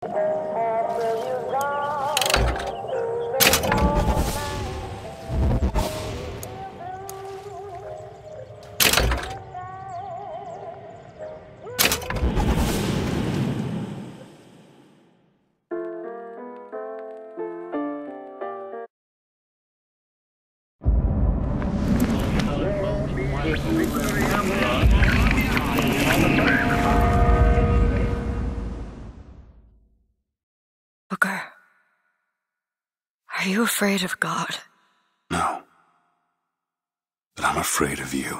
Booker, are you afraid of God? No. But I'm afraid of you.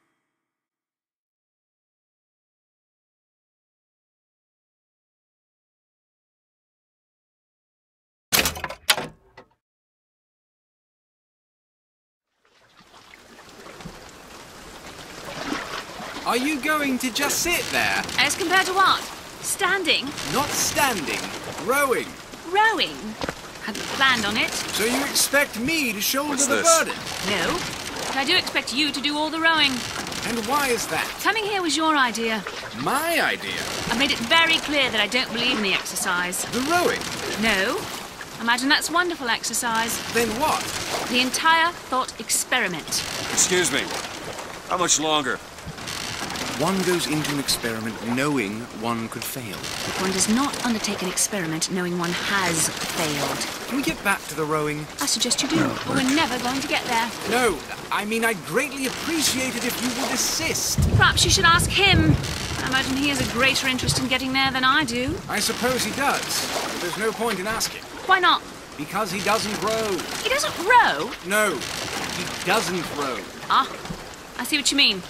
Are you going to just sit there? As compared to what? Standing? Not standing, rowing. Rowing? Hadn't planned on it. So you expect me to shoulder What's the this? burden? No. But I do expect you to do all the rowing. And why is that? Coming here was your idea. My idea? I made it very clear that I don't believe in the exercise. The rowing? No. Imagine that's wonderful exercise. Then what? The entire thought experiment. Excuse me. How much longer? One goes into an experiment knowing one could fail. But one does not undertake an experiment knowing one has failed. Can we get back to the rowing? I suggest you do, but we're never going to get there. No, I mean I'd greatly appreciate it if you would assist. Perhaps you should ask him. I imagine he has a greater interest in getting there than I do. I suppose he does, but there's no point in asking. Why not? Because he doesn't row. He doesn't row? No, he doesn't row. Ah, I see what you mean.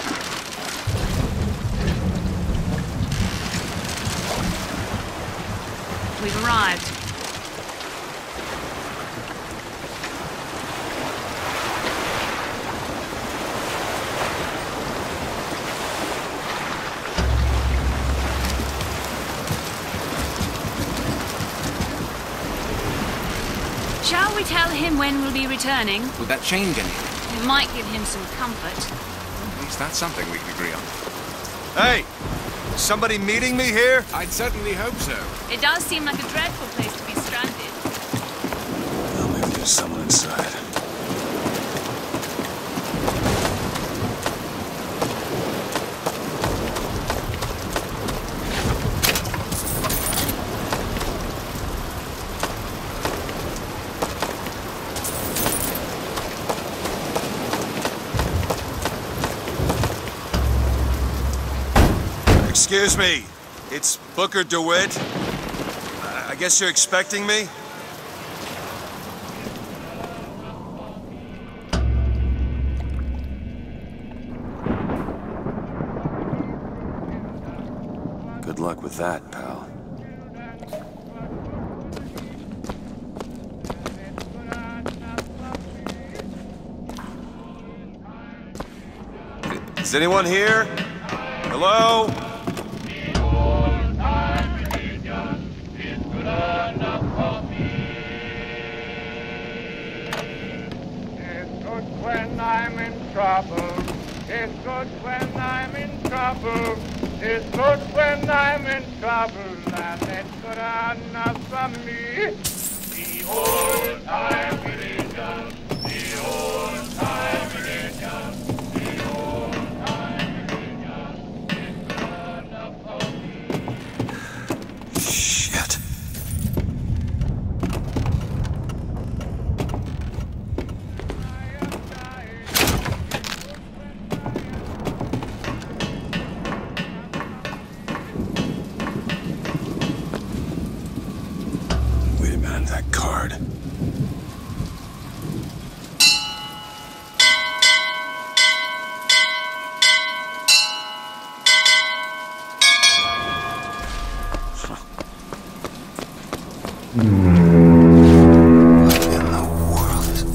We've arrived. Shall we tell him when we'll be returning? Would that change anything? It might give him some comfort. At least that's something we can agree on. Hey! Is somebody meeting me here? I'd certainly hope so. It does seem like a dreadful place to be stranded. Well, maybe there's someone inside. Excuse me, it's Booker DeWitt. I guess you're expecting me? Good luck with that, pal. Is anyone here? Hello? When I'm in trouble, it's good when I'm in trouble, it's good when I'm in trouble, and it's good enough for me. The old time religion, the old time religion, the old time religion, it's good enough for me. Shit. Wait a minute, that card. What in the world is...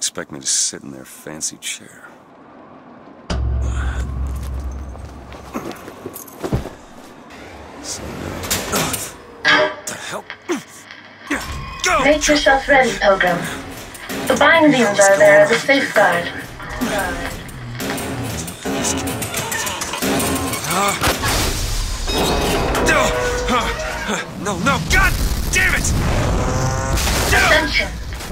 expect me to sit in their fancy chair. So what the hell? Go! Make yourself ready, Pilgrim. The bindings are there as a safeguard. No, God damn it! Ascension.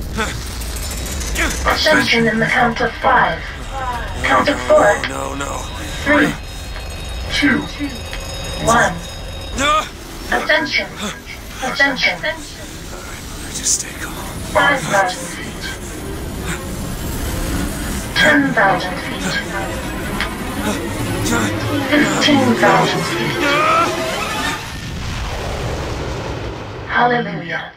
Ascension in the count of 5. Count of 4. No. 3, 2, 1. No! Ascension. Ascension. Just stay calm. 5,000 feet. 10,000 feet. 15,000 feet. Hallelujah.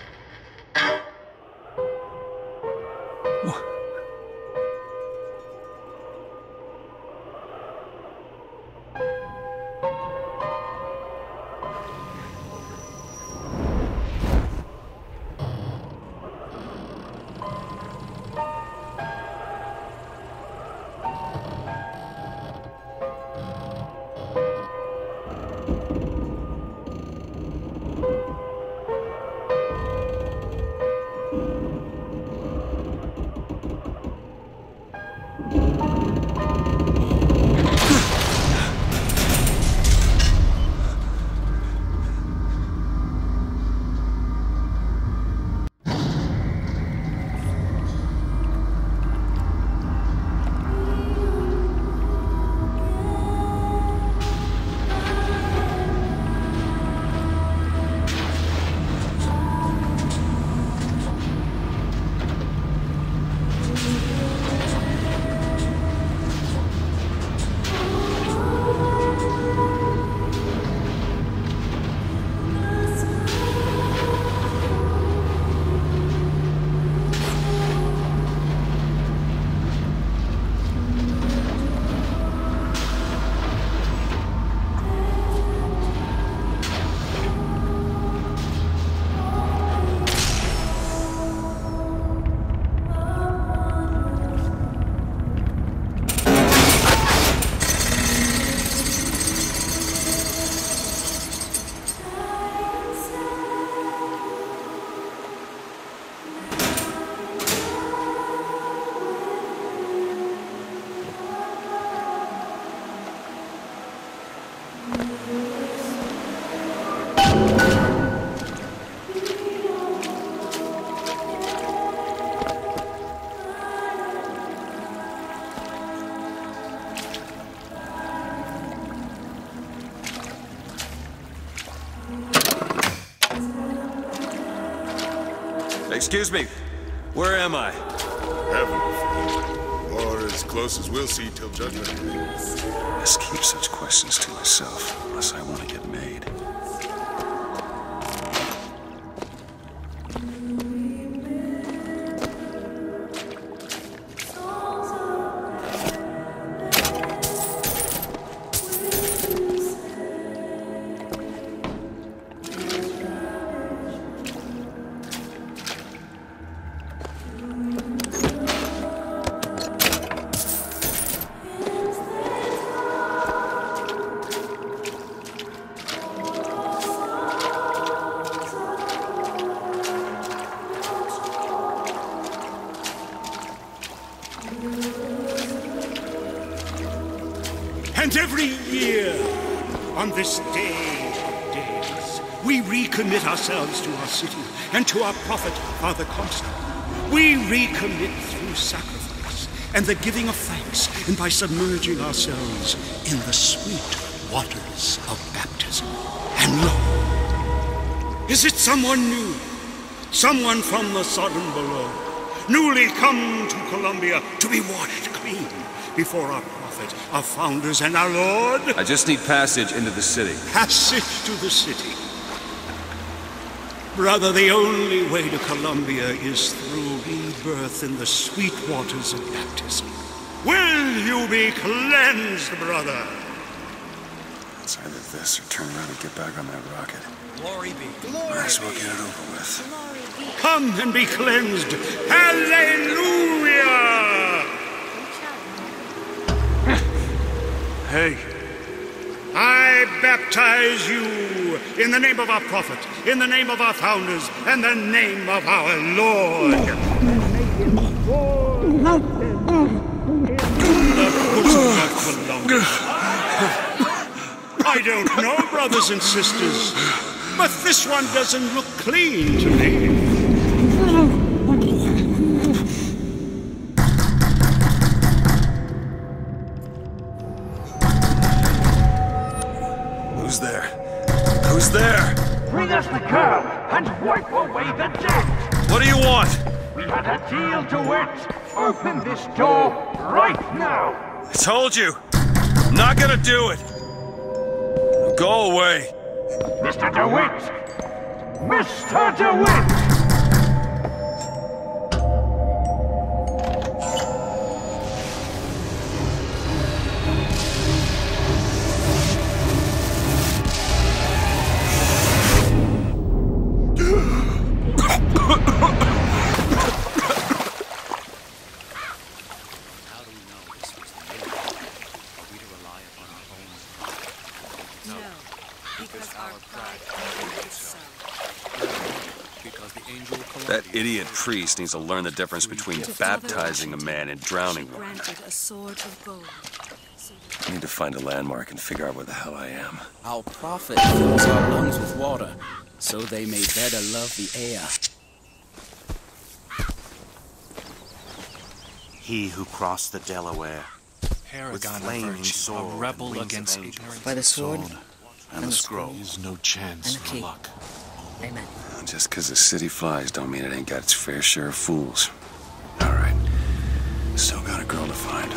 Excuse me, where am I? Heaven, or as close as we'll see till Judgment Day. Best keep such questions to myself, unless I want to get made. And every year, on this day of days, we recommit ourselves to our city and to our prophet, Father Comstock. We recommit through sacrifice and the giving of thanks, and by submerging ourselves in the sweet waters of baptism. And lo, is it someone new? Someone from the Sodom below, newly come to Columbia to be washed clean before our prophet, our founders, and our Lord? I just need passage into the city. Passage to the city. Brother, the only way to Columbia is through rebirth in the sweet waters of baptism. Will you be cleansed, brother? It's either this or turn around and get back on that rocket. Glory be. Might as well get it over with. Come and be cleansed. Hallelujah! Hey. I baptize you in the name of our prophet, in the name of our founders, and the name of our Lord. I don't know, brothers and sisters, but this one doesn't look clean to me. Who's there? Who's there? Bring us the girl and wipe away the debt. What do you want? We had a deal, DeWitt. Open this door right now. I told you. I'm not gonna do it. Go away. Mr. DeWitt! Mr. DeWitt! That idiot priest needs to learn the difference between baptizing a man and drowning one. I need to find a landmark and figure out where the hell I am. Our prophet fills our lungs with water, so they may better love the air. He who crossed the Delaware with flaming sword, a rebel against ignorance. By the sword and the scroll. There's no chance for luck. Amen. Just because the city flies don't mean it ain't got its fair share of fools. All right. Still got a girl to find.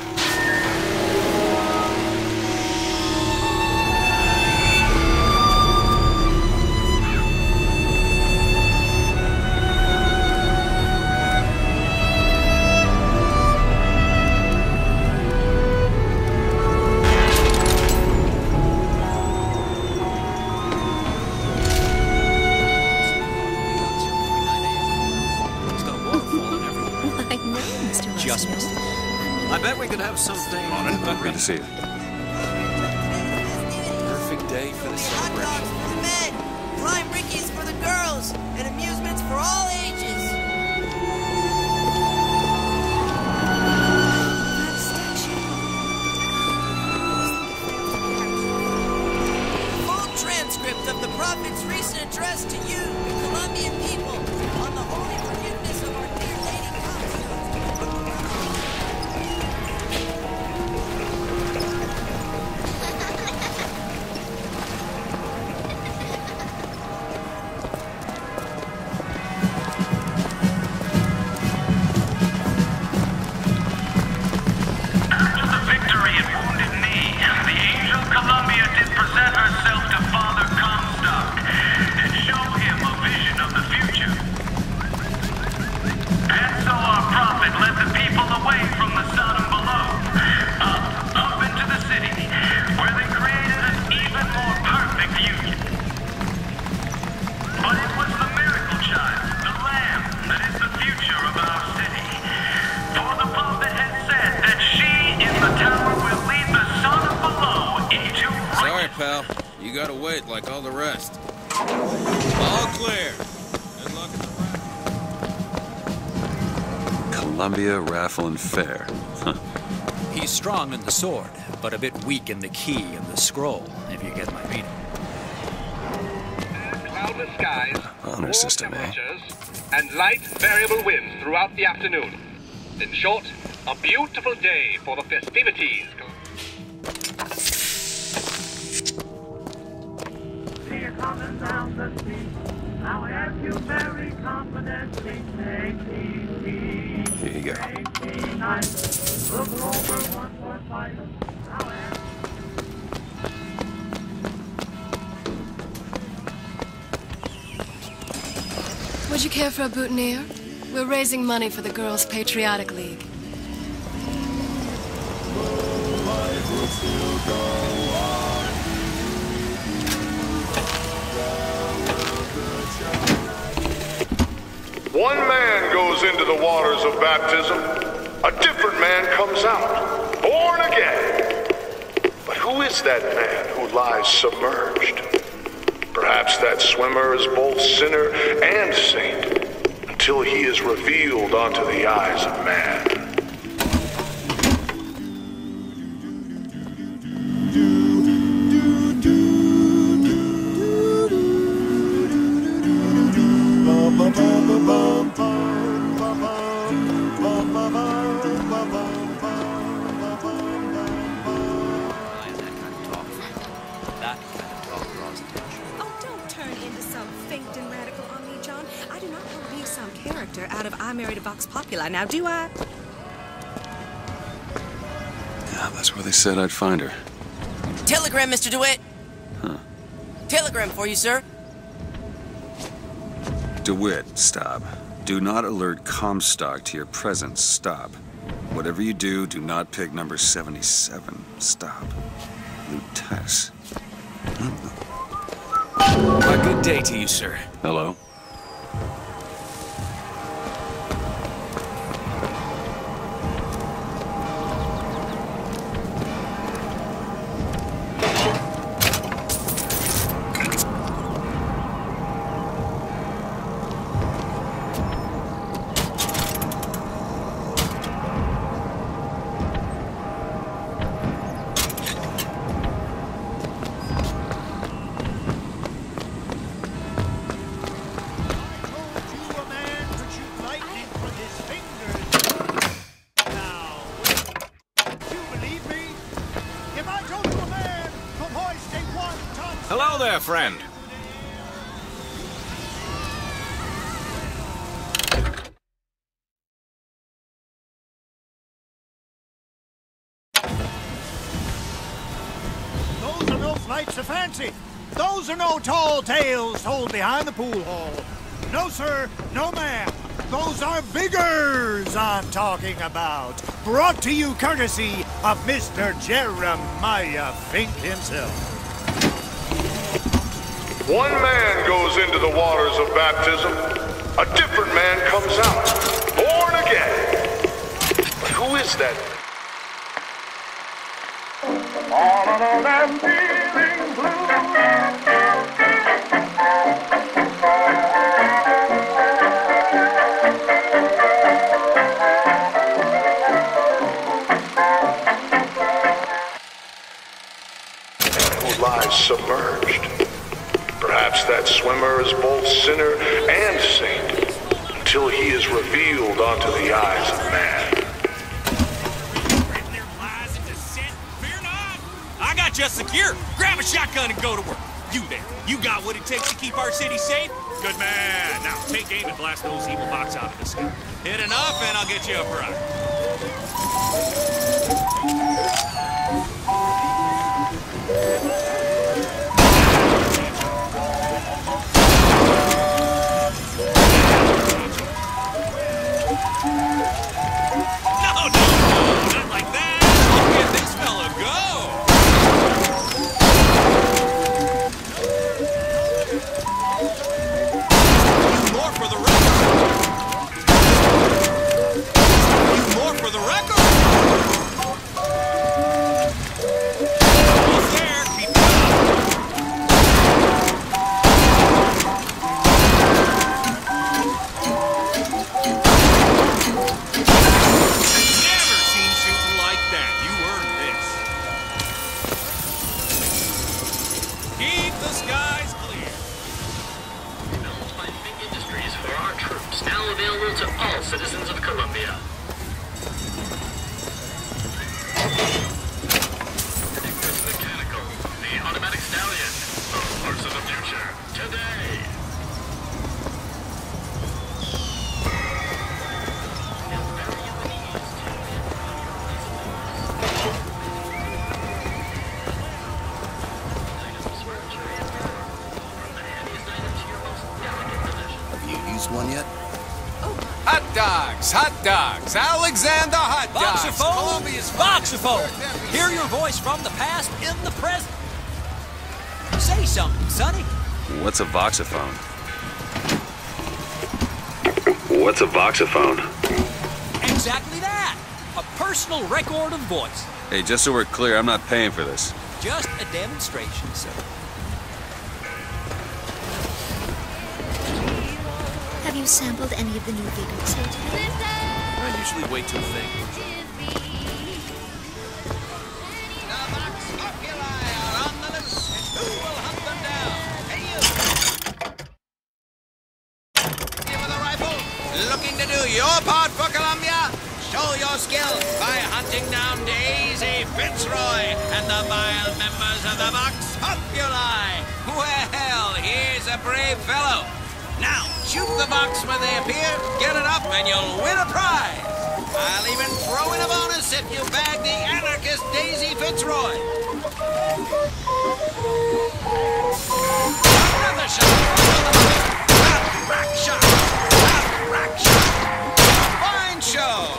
I bet we could have something. Good to see you. Perfect day for the celebration. Hot dogs for the men, prime rickies for the girls, and amusements for all ages. Full transcript of the prophet's recent address to you, Colombian people, on the holy forgiveness of our dear Lady pal. You gotta wait like all the rest. All clear. Good luck at the raffle. Columbia Raffle and Fair. Huh. He's strong in the sword, but a bit weak in the key and the scroll, if you get my meaning. Cloudless skies, Honor system, temperatures, and light variable winds throughout the afternoon. In short, a beautiful day for the festivities. Coming down the street, I'll have you very confidently. Take me, Here you go. take me nice. Look over one more fight. I'll have Would you care for a boutonniere? We're raising money for the Girls' Patriotic League. man goes into the waters of baptism, a different man comes out, born again. But who is that man who lies submerged? Perhaps that swimmer is both sinner and saint, until he is revealed unto the eyes of man. Out of I Married a Vox Populi, now do I? Yeah, that's where they said I'd find her. Telegram, Mr. DeWitt. Huh. Telegram for you, sir. DeWitt, stop. Do not alert Comstock to your presence. Stop. Whatever you do, do not pick number 77. Stop. Lutess. A good day to you, sir. Hello? Hello there, friend. Those are no flights of fancy. Those are no tall tales told behind the pool hall. No, sir. No, ma'am. Those are biggers I'm talking about. Brought to you courtesy of Mr. Jeremiah Fink himself. One man goes into the waters of baptism, a different man comes out, born again. But who is that? All alone I'm feeling blue. Who lies submerged? Perhaps that swimmer is both sinner and saint, until he is revealed unto the eyes of man. I got you secure. Grab a shotgun and go to work. You there. You got what it takes to keep our city safe? Good man. Now take aim and blast those evil box out of the sky. Hit enough and I'll get you a prize. Not like that. Look at this fella go. More for the record. More for the record. Almost there. Keep it Never seen shooting like that. You earned this. Keep the skies clear. Developed by Big Industries for our troops, now available to all citizens of Columbia. Ignis Mechanical, the automatic stallion, the horse of the future, today. Have you used one yet? Hot dogs, Alexander Hot Dogs. Voxophone! Columbia's Voxophone! Hear your voice from the past in the present. Say something, Sonny. What's a voxophone? What's a voxophone? Exactly that. A personal record of voice. Hey, just so we're clear, I'm not paying for this. Just a demonstration, sir. Have you sampled any of the new vigors lately? I usually wait till thing. Looking to do your part for Columbia? Show your skill by hunting down Daisy Fitzroy and the vile members of the Vox Populi. Well, here's a brave fellow. Now, shoot the Vox when they appear, get it up, and you'll win a prize. I'll even throw in a bonus if you bag the anarchist Daisy Fitzroy. Another shot. Rack shot. Rack shot. Fine show.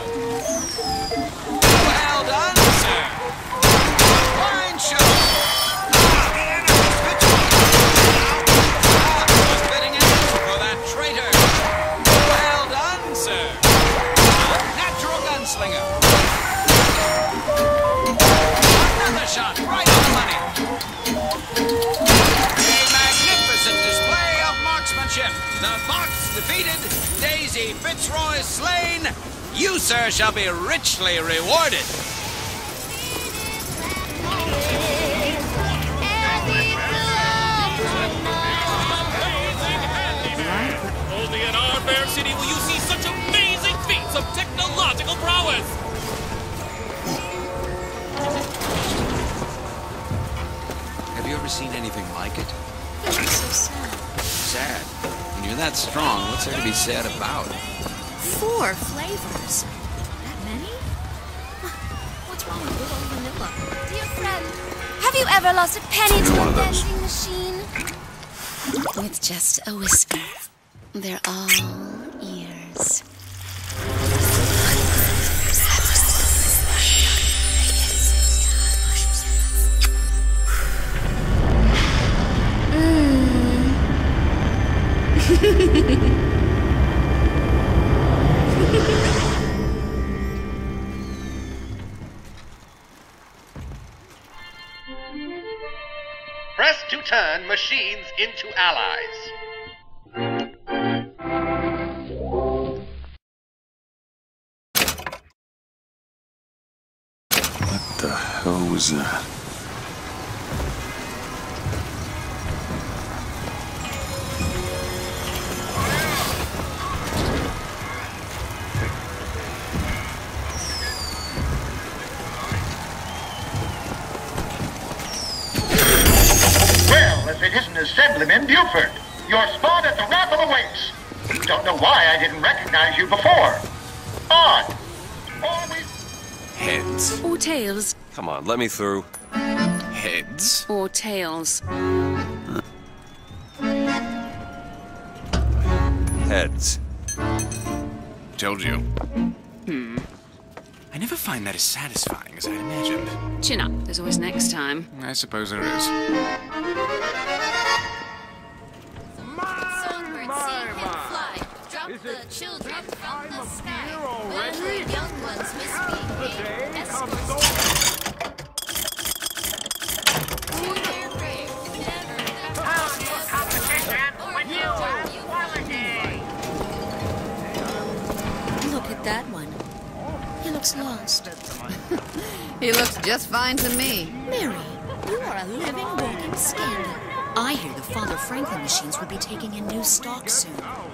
Well done, sir. Fine show. The anarchist Fitzroy. Spitting in for that traitor. Well done, sir. A natural gunslinger. Another shot right on the money. A magnificent display of marksmanship. The Vox defeated, Daisy Fitzroy slain. You, sir, shall be richly rewarded. Only in our fair city will you see such amazing feats of technological prowess. Have you ever seen anything like it? You're so sad. Sad? When you're that strong, what's there to be sad about? 4 flavors. That many? What's wrong with good old vanilla? Dear friend, have you ever lost a penny to a vending machine? With just a whisper. They're all ears. Press to turn machines into allies. What the hell was that? Well, if it isn't Assemblyman Buford, your spawn at the raffle awaits. Don't know why I didn't recognize you before. Odd. Always. Heads. Or tails. Come on, let me through. Heads? Or tails. Heads. Told you. I never find that as satisfying as I'd imagined. Chin up. There's always next time. I suppose there is. Songbirds see him fly. Drop the children from the sky. When the young ones misbehave, escorts. Look at that one. He looks lost. He looks just fine to me. Mary, you are a living, walking scandal. I hear the Father Franklin machines will be taking in new stock soon.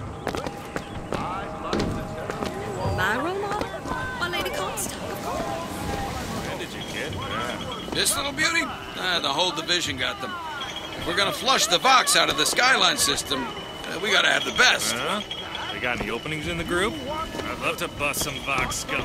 My role model? My Lady Comstock. When did you get that? This little beauty? The whole division got them. If we're gonna flush the Vox out of the Skyline system, we gotta have the best. They got any openings in the group? I'd love to bust some Vox scum.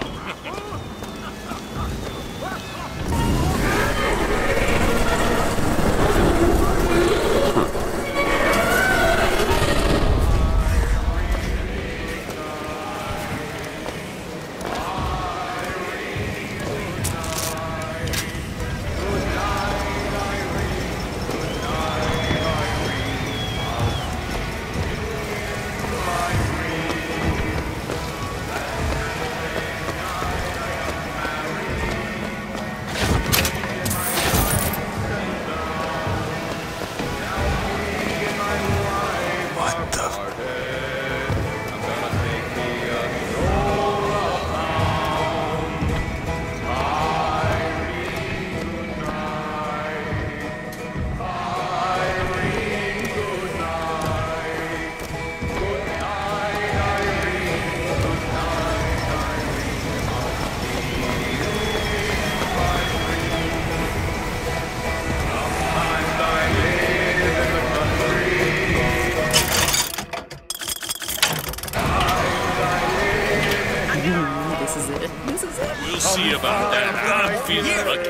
see about that. I'm feeling lucky.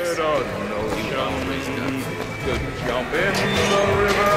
Jump in the river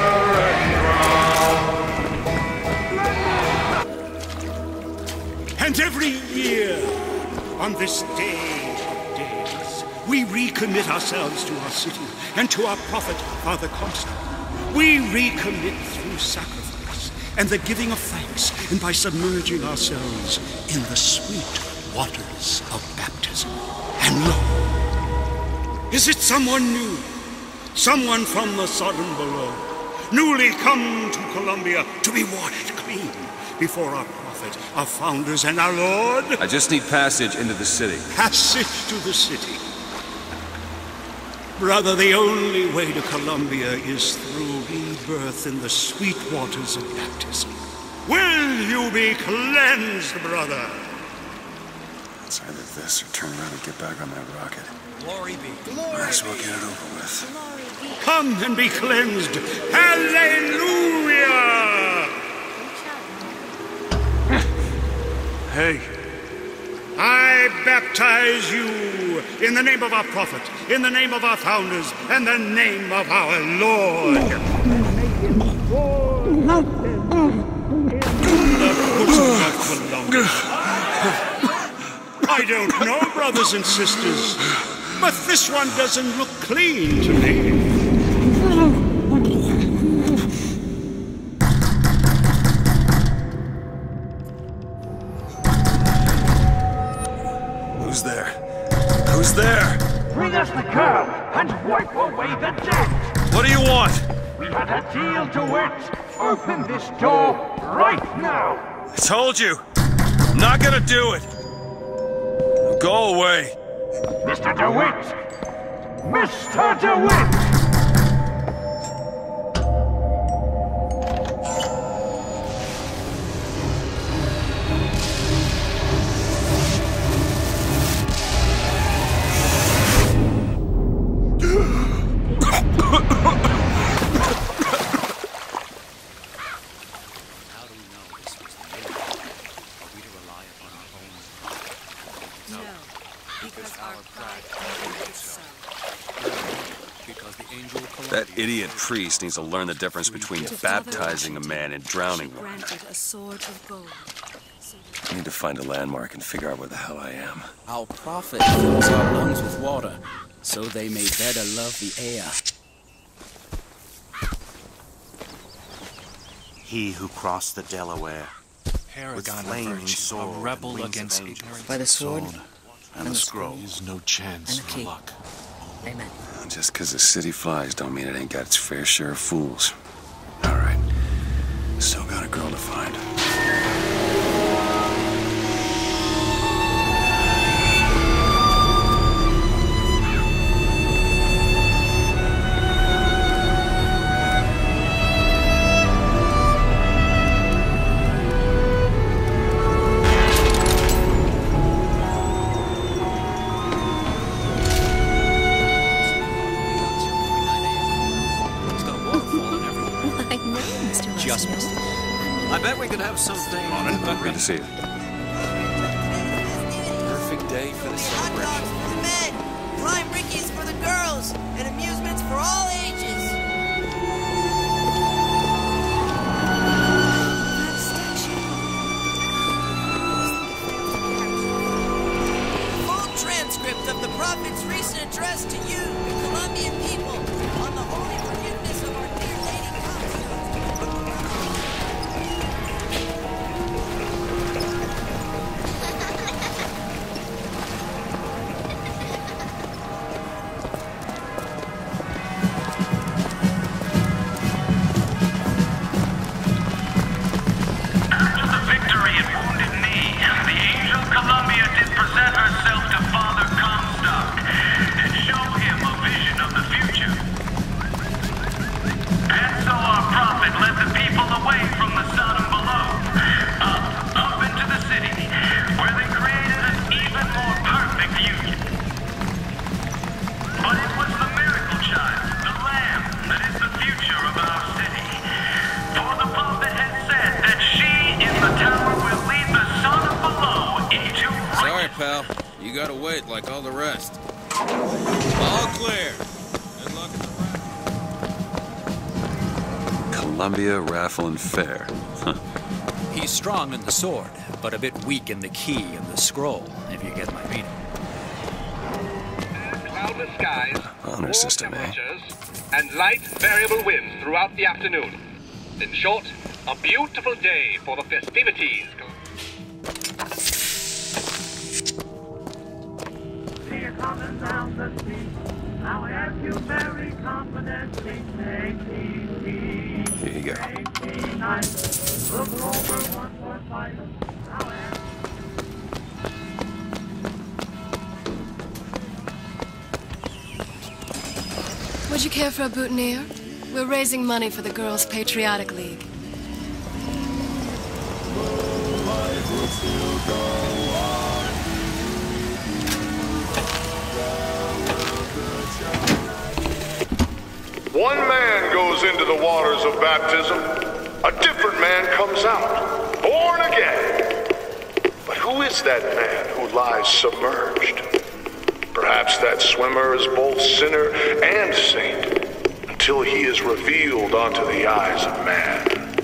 and drown. And every year, on this day of days, we recommit ourselves to our city and to our prophet, Father Comstock. We recommit through sacrifice and the giving of thanks, and by submerging ourselves in the sweet waters of baptism. And lo, is it someone new? Someone from the Sodom below, newly come to Columbia to be washed clean before our prophet, our founders, and our Lord? I just need passage into the city. Passage to the city. Brother, the only way to Columbia is through rebirth in the sweet waters of baptism. Will you be cleansed, brother? It's either this or turn around and get back on that rocket. Glory be. Might as well get it over with. Come and be cleansed. Hallelujah! Hey. I baptize you in the name of our prophet, in the name of our founders, and the name of our Lord. I don't know, brothers and sisters, but this one doesn't look clean to me. Who's there? Who's there? Bring us the girl and wipe away the debt. What do you want? We had a deal to it. Open this door right now. I told you. I'm not gonna do it. Go away. Mr. DeWitt! Mr. DeWitt! That idiot priest needs to learn the difference between baptizing a man and drowning one. A sword of gold. I need to find a landmark and figure out where the hell I am. Our prophet fills our lungs with water, so they may better love the air. He who crossed the Delaware with flaming sword, a rebel against ignorance. By the sword and the scroll. There's no chance for luck. Amen. Just because the city flies don't mean it ain't got its fair share of fools. All right. Still got a girl to find. I bet we could have something. Good to see you. Perfect day for the celebration. For the men, prime rickies for the girls, and amusements for all ages. Full transcript of the prophet's recent address to you, the Colombian people, on the holy forgiveness of our dear Lady Columbia did present herself to Father Comstock and show him a vision gotta wait like all the rest. All clear. Good luck at the raffle. Columbia Raffle and Fair. Huh. He's strong in the sword, but a bit weak in the key and the scroll, if you get my meaning. Cloudless skies, Honor system, eh? and light variable winds throughout the afternoon. In short, a beautiful day for the festivities. See you coming down the street. Now I ask you very confidently, take me. Here you go. Take me nice. Look over one more fight. Now I ask Would you care for a boutonniere? We're raising money for the Girls' Patriotic League. One man goes into the waters of baptism, a different man comes out, born again. But who is that man who lies submerged? Perhaps that swimmer is both sinner and saint, until he is revealed unto the eyes of man.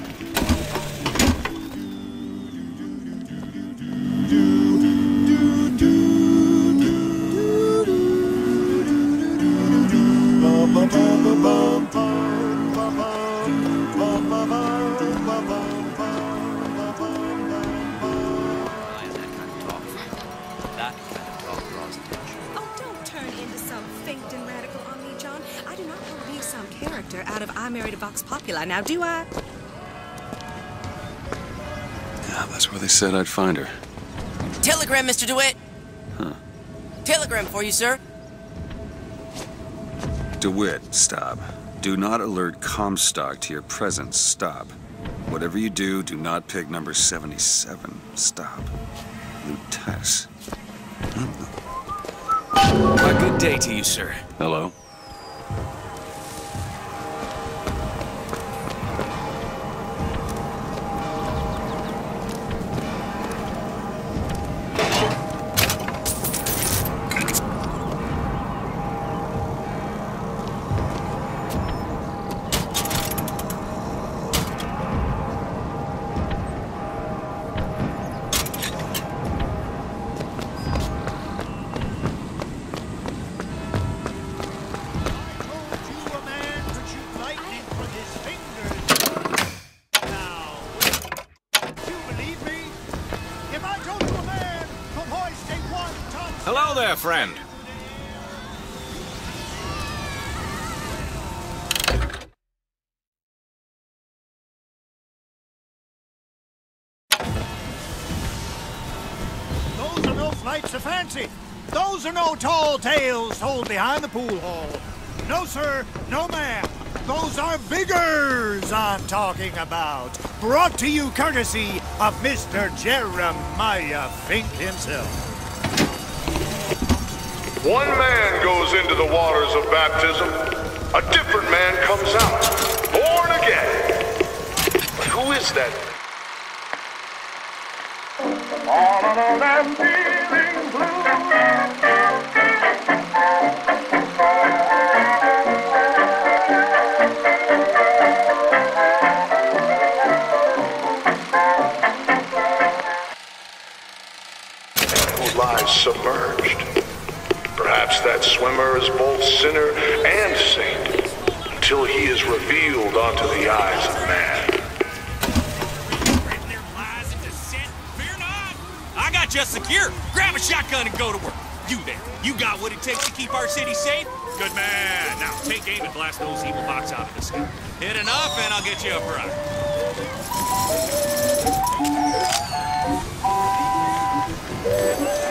Out of I Married a Vox Populi, now do I? Yeah, that's where they said I'd find her. Telegram, Mr. DeWitt. Huh. Telegram for you, sir. DeWitt, stop. Do not alert Comstock to your presence. Stop. Whatever you do, do not pick number 77. Stop. Lutess. A good day to you, sir. Hello? Hello there, friend. Those are no flights of fancy. Those are no tall tales told behind the pool hall. No, sir, no, ma'am. Those are vigors I'm talking about. Brought to you courtesy of Mr. Jeremiah Fink himself. One man goes into the waters of baptism, a different man comes out, born again. But who is that? all alone and feeling Who lies submerged. Perhaps that swimmer is both sinner and saint, until he is revealed unto the eyes of man. I got you secure. Grab a shotgun and go to work. You there. You got what it takes to keep our city safe? Good man. Now take aim and blast those evil box out of the sky. Hit enough and I'll get you a prize.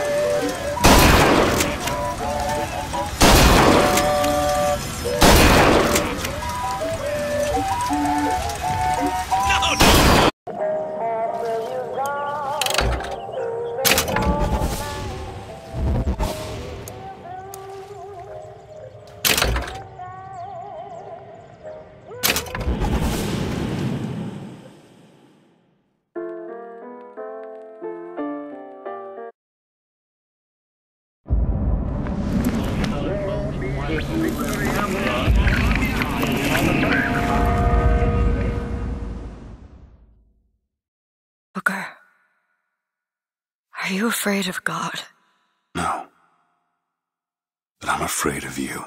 you afraid of God? No. But I'm afraid of you.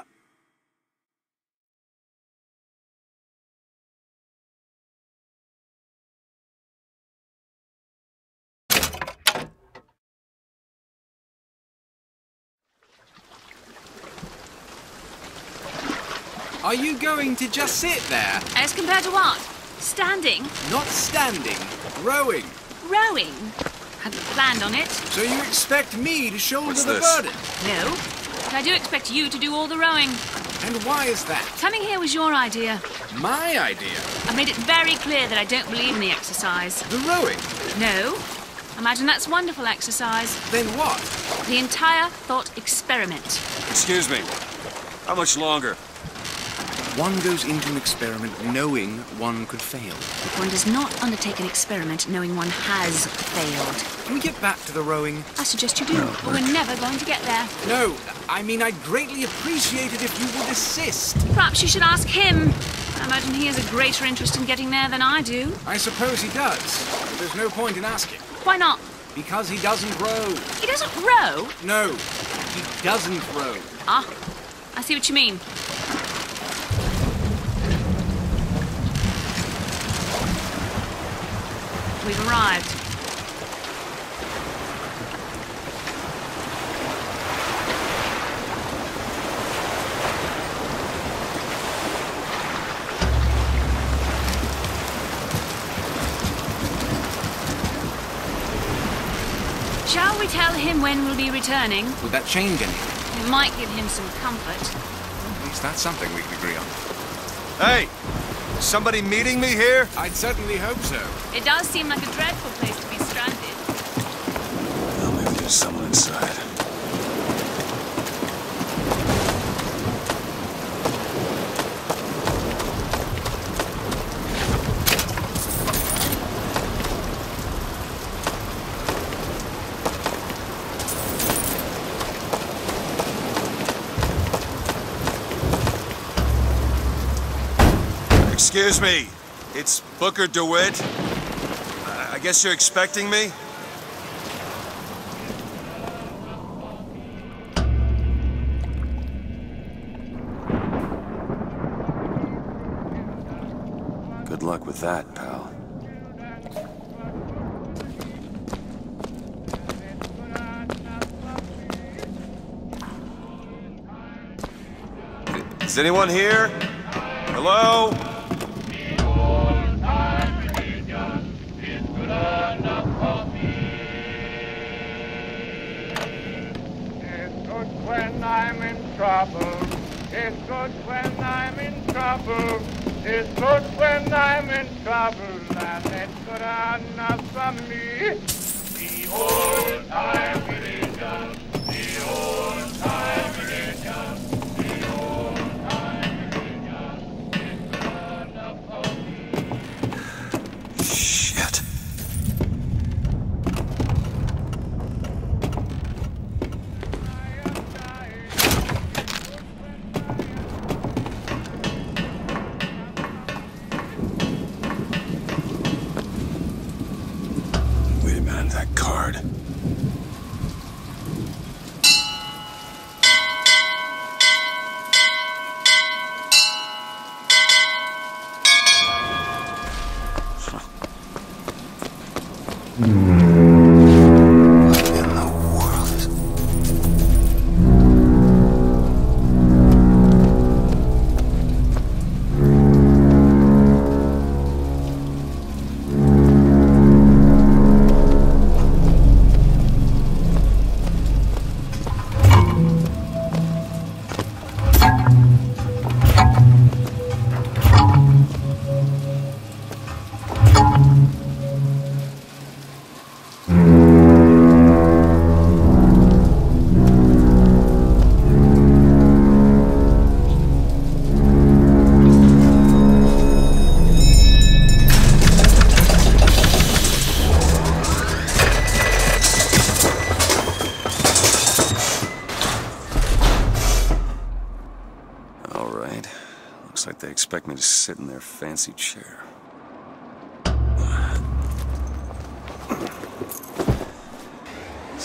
Are you going to just sit there? As compared to what? Standing? Not standing, rowing. Rowing? Hadn't planned on it. So you expect me to shoulder What's the this? burden? No. But I do expect you to do all the rowing. And why is that? Coming here was your idea. My idea? I made it very clear that I don't believe in the exercise. The rowing? No. Imagine that's wonderful exercise. Then what? The entire thought experiment. Excuse me. How much longer? One goes into an experiment knowing one could fail. One does not undertake an experiment knowing one has failed. Can we get back to the rowing? I suggest you do, but we're never going to get there. No, I mean I'd greatly appreciate it if you would assist. Perhaps you should ask him. I imagine he has a greater interest in getting there than I do. I suppose he does, but there's no point in asking. Why not? Because he doesn't row. He doesn't row? No, he doesn't row. Ah, I see what you mean. We've arrived. Shall we tell him when we'll be returning? Would that change anything? It might give him some comfort. At least that's something we can agree on. Hey! Somebody meeting me here? I'd certainly hope so. It does seem like a dreadful place to be stranded. Well, maybe there's someone inside. Excuse me, it's Booker DeWitt. I guess you're expecting me? Good luck with that, pal. Is anyone here? Hello? When I'm in trouble, it's good when I'm in trouble, it's good when I'm in trouble, and it's good enough for me. The old time religion, the old time religion, the old time religion, it's good enough for me. Shit. Wait a minute, that card. Looks like they expect me to sit in their fancy chair.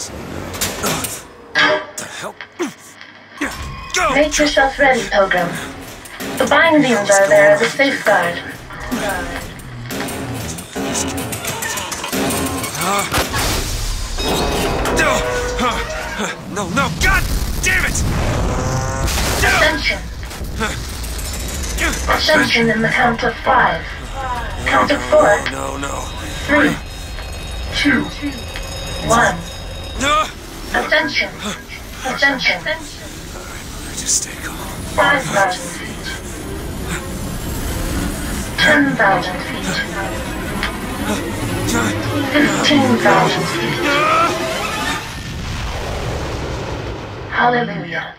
The hell? Make yourself ready, Pilgrim. The bindings are there as a safeguard. No, God damn it! Ascension. Ascension in the count of 5. Count of 4. No. 3, 2, 1. Ascension. Ascension. Just stay calm. 5,000 feet. 10,000 feet. 15,000 feet. Hallelujah.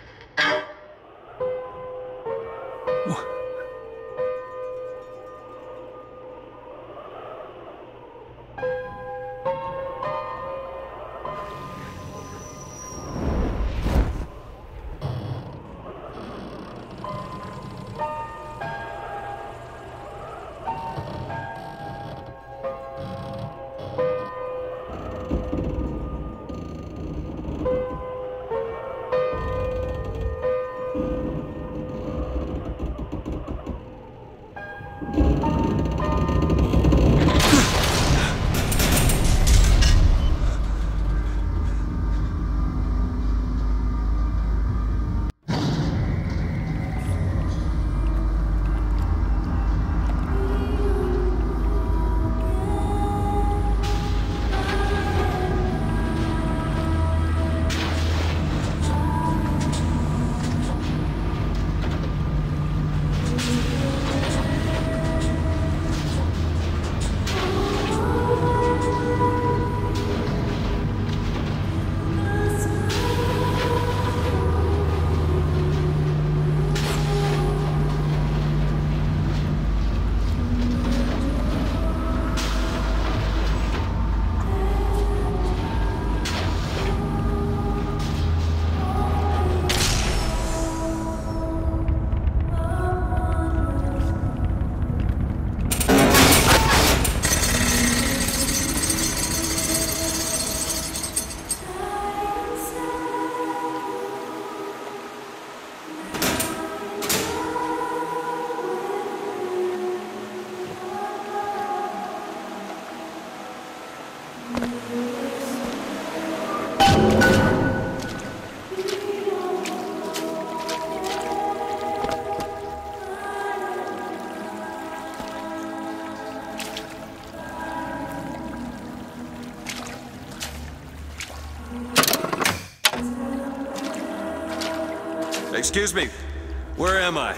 Excuse me, where am I?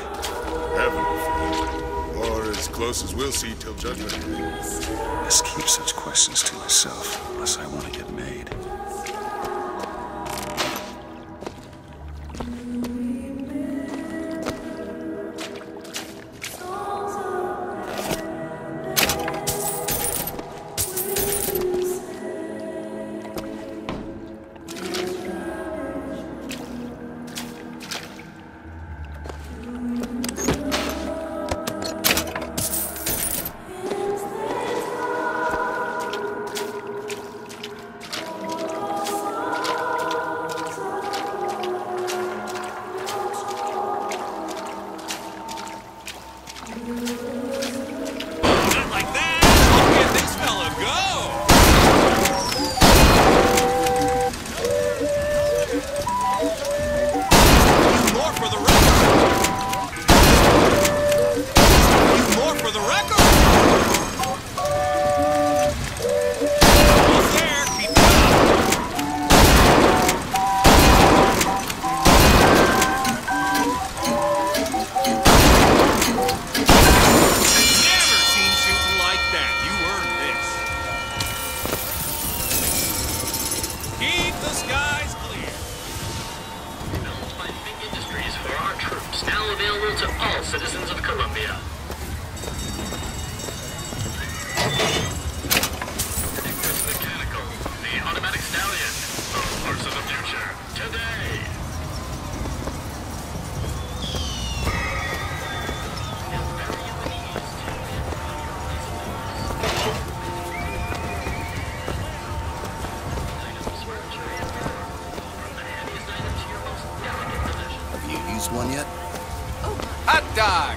Heaven, or as close as we'll see till judgment. Best keep such questions to myself, unless I want to get made.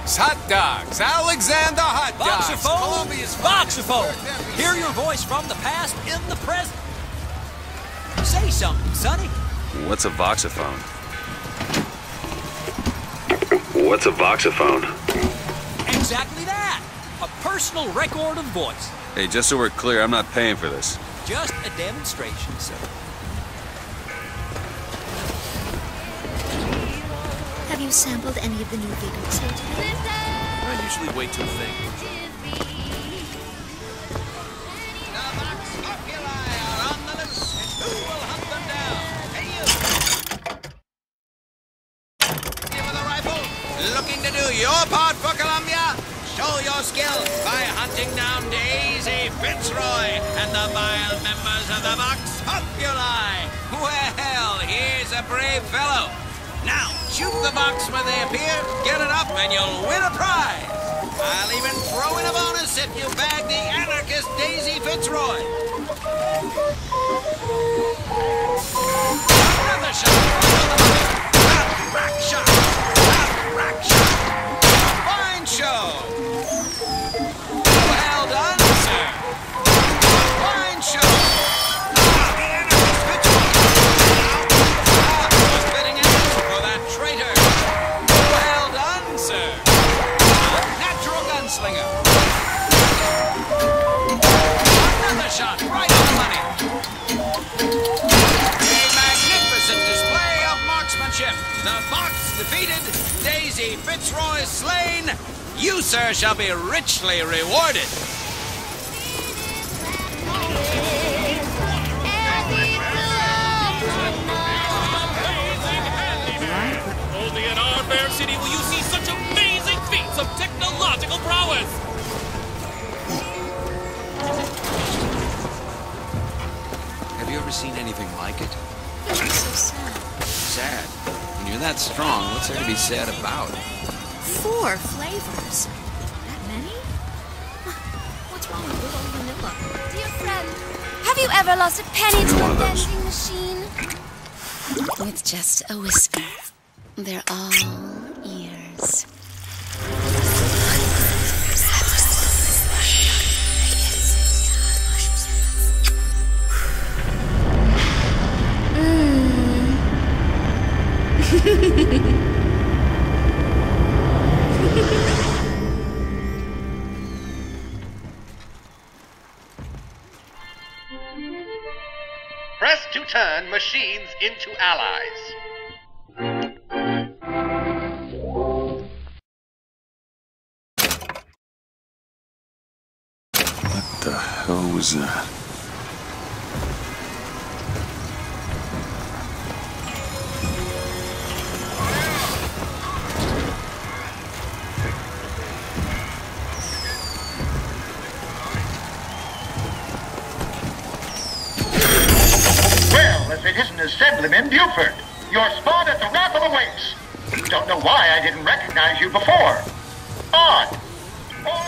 hot dogs, Alexander hot dogs. Voxophone, Columbia's voxophone. Hear your voice from the past in the present. Say something, Sonny. What's a voxophone? What's a voxophone? Exactly that. A personal record of voice. Hey, just so we're clear, I'm not paying for this. Just a demonstration, sir. Have you sampled any of the new vigors here today? I usually wait till things. Looking to do your part for Columbia? Show your skill by hunting down Daisy Fitzroy and the vile members of the Vox Populi. Well, here's a brave fellow. Now, shoot the Vox when they appear, get it up, and you'll win a prize. I'll even throw in a bonus if you bag the anarchist Daisy Fitzroy. Another shot. Rack shot. Rack shot. Fine show. Well done, sir. Fine show. The anarchist Fitzroy. Spitting out for that traitor. Well done, sir. Natural gunslinger. Another shot right on the money. A magnificent display of marksmanship. The Vox defeated, Daisy Fitzroy slain. You, sir, shall be richly rewarded. Only in our fair city will you see such amazing feats of technological prowess. Have you ever seen anything like it? You're so sad. Sad? When you're that strong, what's there to be sad about? 4 flavors. That many? What's wrong with good old vanilla? Dear friend, have you ever lost a penny to a vending machine? With just a whisper. They're all ears. Press to turn machines into allies. What the hell was that? Well, if it isn't Assemblyman Buford, your spawn at the Raffle awaits. Don't know why I didn't recognize you before. Odd.